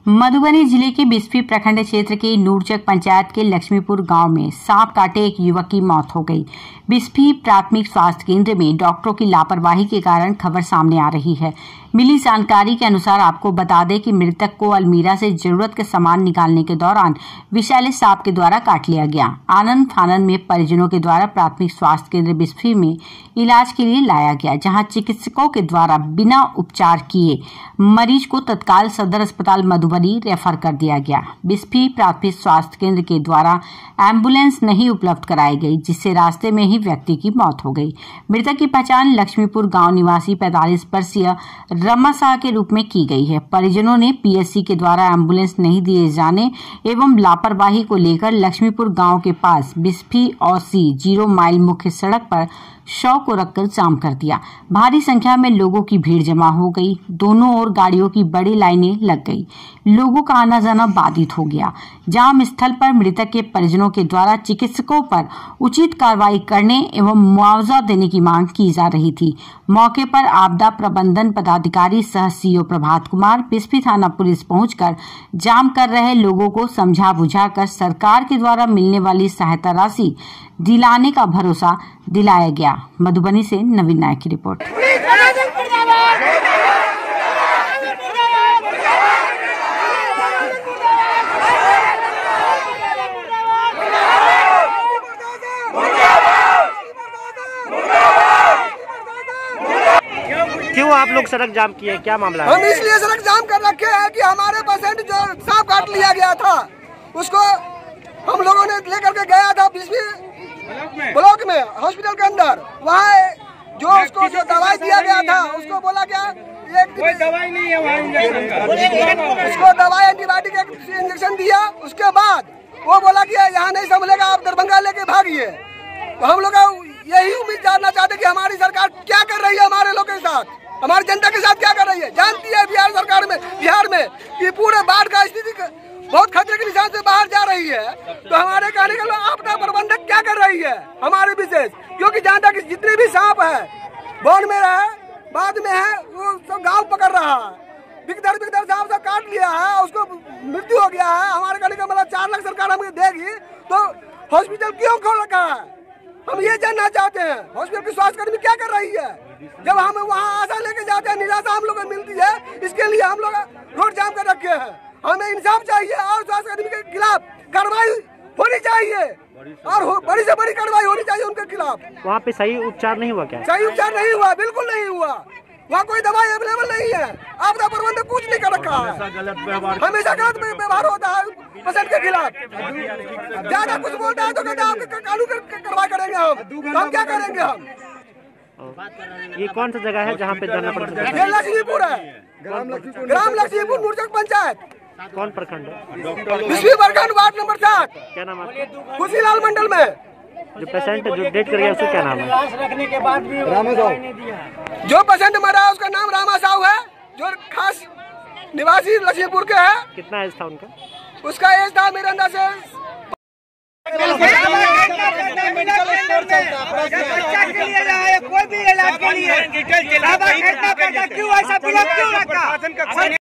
मधुबनी जिले के बिस्फी प्रखंड क्षेत्र के नूरचक पंचायत के लक्ष्मीपुर गांव में सांप काटे एक युवक की मौत हो गई। बिस्फी प्राथमिक स्वास्थ्य केंद्र में डॉक्टरों की लापरवाही के कारण खबर सामने आ रही है। मिली जानकारी के अनुसार आपको बता दें कि मृतक को अलमीरा से जरूरत के सामान निकालने के दौरान विषैले सांप के द्वारा काट लिया गया। आनंद फानंद में परिजनों के द्वारा प्राथमिक स्वास्थ्य केंद्र बिस्फी में इलाज के लिए लाया गया, जहां चिकित्सकों के द्वारा बिना उपचार किए मरीज को तत्काल सदर अस्पताल मधुबनी रेफर कर दिया गया। बिस्फी प्राथमिक स्वास्थ्य केंद्र के द्वारा एम्बुलेंस नहीं उपलब्ध कराई गई, जिससे रास्ते में ही व्यक्ति की मौत हो गई। मृतक की पहचान लक्ष्मीपुर गांव निवासी 45 वर्षीय रमा शाह के रूप में की गई है। परिजनों ने पीएचसी के द्वारा एम्बुलेंस नहीं दिए जाने एवं लापरवाही को लेकर लक्ष्मीपुर गांव के पास बिस्फी और 0 माइल मुख्य सड़क पर शव को रखकर जाम कर दिया। भारी संख्या में लोगों की भीड़ जमा हो गई। दोनों ओर गाड़ियों की बड़ी लाइनें लग गई। लोगों का आना जाना बाधित हो गया। जाम स्थल पर मृतक के परिजनों के द्वारा चिकित्सकों पर उचित कार्रवाई करने एवं मुआवजा देने की मांग की जा रही थी। मौके पर आपदा प्रबंधन पदाधिकारी सह सीओ प्रभात कुमार, बिस्फी थाना पुलिस पहुंचकर जाम कर रहे लोगों को समझा बुझाकर सरकार के द्वारा मिलने वाली सहायता राशि दिलाने का भरोसा दिलाया गया। मधुबनी से नवीन नायक की रिपोर्ट। क्यों आप लोग सड़क जाम किए, क्या मामला है? हम इसलिए सड़क जाम कर रखे हैं कि हमारे पेशेंट जो सांप काट लिया गया था, उसको हम लोगों ने लेकर के गया था बिस्फी ब्लॉक में हॉस्पिटल के अंदर। वहाँ जो उसको जो दवाई दिया गया था, उसको बोला गया कोई दवाई नहीं है, उसको दवाई एंटीबायोटिक इंजेक्शन दिया। उसके बाद वो बोला कि यहाँ नहीं संभलेगा, आप दरभंगा लेके भागिए। तो हम लोग यही उम्मीद जानना चाहते कि हमारी सरकार क्या कर रही है, हमारे लोगों के साथ, हमारी जनता के साथ क्या कर रही है। जानती है बिहार सरकार में, बिहार में कि पूरे बाढ़ का स्थिति बहुत खतरे के निशान से बाहर जा रही है। तो हमारे कहने का आपदा प्रबंधक क्या कर रही है हमारे विशेष, क्योंकि जहाँ तक जितने भी सांप है, बौन में है, बाद में है, वो सब गाँव पकड़ रहा है। बिगदर सांप सब काट लिया है, उसको मृत्यु हो गया है। हमारे कहने का मतलब 4 लाख सरकार हमें देगी, तो हॉस्पिटल क्यों खोल रखा है, हम ये जानना चाहते हैं। हॉस्पिटल की स्वास्थ्यकर्मी क्या कर रही है, जब हम वहाँ आशा लेके जाते हैं, निराशा हम लोग को मिलती है। इसके लिए हम लोग रोड जाम कर रखे हैं। हमें इंसाफ चाहिए और स्वास्थ्यकर्मी के खिलाफ कार्रवाई होनी चाहिए, और बड़ी से बड़ी कार्रवाई होनी चाहिए उनके खिलाफ। वहाँ पे सही उपचार नहीं हुआ क्या? सही उपचार नहीं हुआ, बिल्कुल नहीं हुआ। वहाँ कोई दवाई अवेलेबल नहीं है। आपदा प्रबंधन कुछ नहीं कर रखा है। हमेशा गलत व्यवहार होता है पेशेंट के खिलाफ। ज्यादा कुछ बोलता है तो कहते हैं आपके कानून कार्रवाई करेंगे हम क्या करेंगे हम। ये कौन सा जगह है जहाँ पे जाना पड़ता है? ये लक्ष्मीपुर है, ग्राम लक्ष्मीपुर, नूरचक पंचायत। कौन प्रखंड है? बिस्फी प्रखंड, वार्ड नंबर 7। क्या नाम है? खुशीलाल मंडल में। जो पेशेंट जो डेट कर गया उसका क्या नाम है? रखने के बाद भी रामा साहू, जो पेशेंट मरा है उसका नाम रामा साहू है, जो खास निवासी लक्ष्मीपुर के है। कितना एज था उनका? उसका एज था मेरे अंदर से कोई भी इलाज के लिए क्यों ऐसा क्यों रखा?